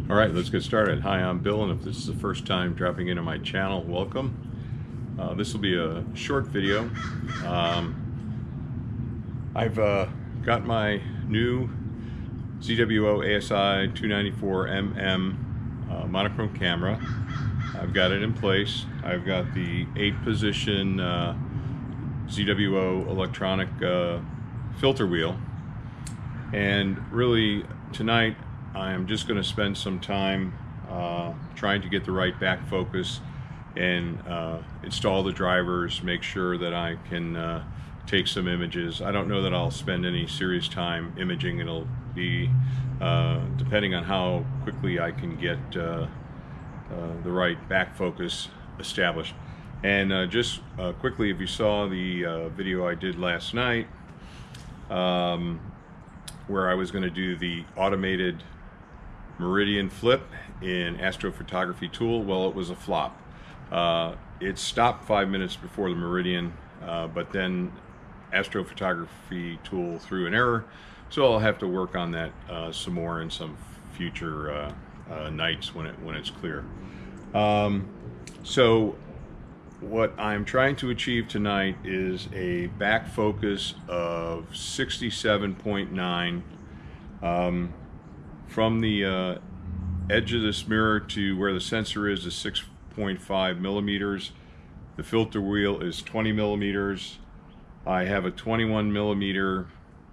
All right, let's get started. Hi, I'm Bill, and if this is the first time dropping into my channel, welcome. This will be a short video. I've got my new ZWO ASI 294mm monochrome camera. I've got it in place. I've got the 8-position ZWO electronic filter wheel, and really tonight I'm just going to spend some time trying to get the right back focus and install the drivers, make sure that I can take some images. I don't know that I'll spend any serious time imaging. It'll be depending on how quickly I can get the right back focus established. And just quickly, if you saw the video I did last night, where I was going to do the automated Meridian flip in Astrophotography Tool, well, it was a flop. It stopped 5 minutes before the Meridian, but then Astrophotography Tool threw an error, so I'll have to work on that some more in some future nights when it's clear. So what I'm trying to achieve tonight is a back focus of 67.9. From the edge of this mirror to where the sensor is 6.5 millimeters. The filter wheel is 20 millimeters. I have a 21 millimeter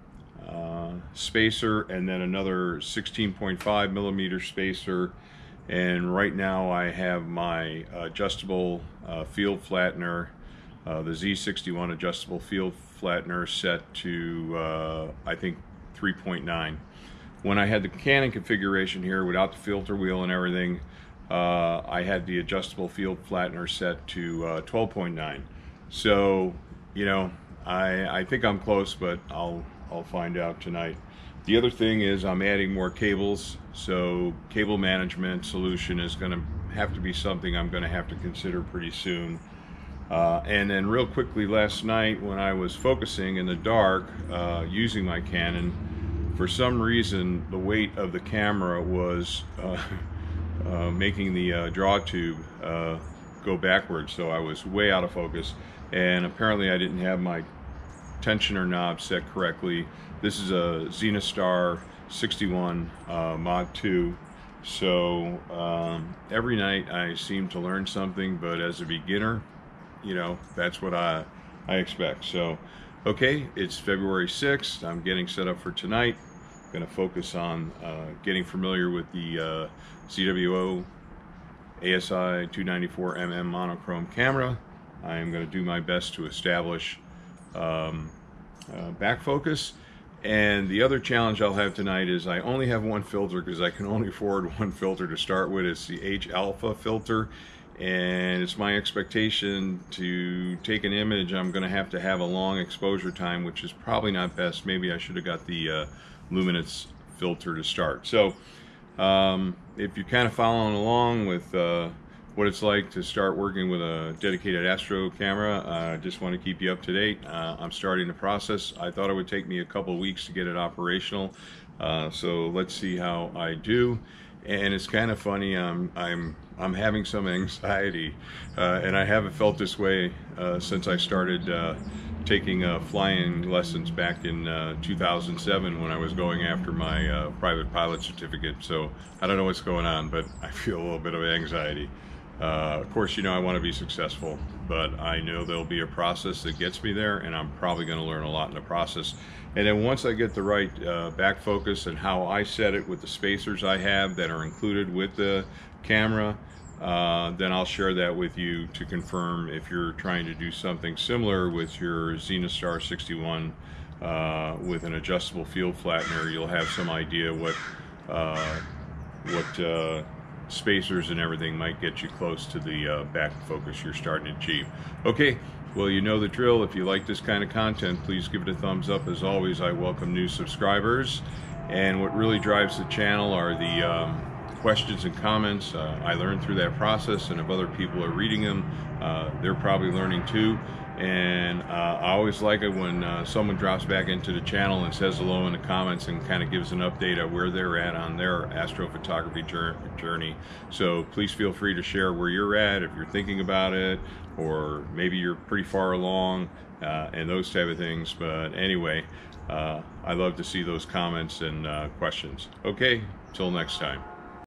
spacer and then another 16.5 millimeter spacer. And right now I have my adjustable field flattener, the Z61 adjustable field flattener, set to I think 3.9. When I had the Canon configuration here without the filter wheel and everything, I had the adjustable field flattener set to 12.9. So, you know, I think I'm close, but I'll find out tonight. The other thing is I'm adding more cables, so cable management solution is going to have to be something I'm going to have to consider pretty soon. And then real quickly, last night when I was focusing in the dark using my Canon, for some reason the weight of the camera was making the draw tube go backwards, so I was way out of focus, and apparently I didn't have my tensioner knob set correctly. This is a Zenastar 61 Mod 2, so every night I seem to learn something, but as a beginner, you know, that's what I expect. So okay, it's February 6th. I'm getting set up for tonight. I'm going to focus on getting familiar with the ZWO ASI 294mm monochrome camera. I am going to do my best to establish back focus. And the other challenge I'll have tonight is I only have one filter because I can only afford one filter to start with. It's the H-alpha filter. And it's my expectation to take an image, I'm going to have a long exposure time, which is probably not best. Maybe I should have got the luminance filter to start. So if you're kind of following along with what it's like to start working with a dedicated astro camera, I just want to keep you up to date. I'm starting the process. I thought it would take me a couple of weeks to get it operational, so let's see how I do. And it's kind of funny, I'm having some anxiety, and I haven't felt this way since I started taking flying lessons back in 2007 when I was going after my private pilot certificate. So I don't know what's going on, but I feel a little bit of anxiety. Of course, you know, I want to be successful, but I know there'll be a process that gets me there, and I'm probably going to learn a lot in the process. And then once I get the right back focus and how I set it with the spacers I have that are included with the camera, then I'll share that with you to confirm if you're trying to do something similar with your Zenastar 61 with an adjustable field flattener. You'll have some idea what spacers and everything might get you close to the back focus you're starting to achieve. Okay, well, you know the drill. If you like this kind of content, please give it a thumbs up. As always, I welcome new subscribers, and what really drives the channel are the questions and comments. I learned through that process, and if other people are reading them, they're probably learning too. And I always like it when someone drops back into the channel and says hello in the comments and kind of gives an update of where they're at on their astrophotography journey. So please feel free to share where you're at, if you're thinking about it, or maybe you're pretty far along, and those type of things. But anyway, I love to see those comments and questions. Okay, till next time.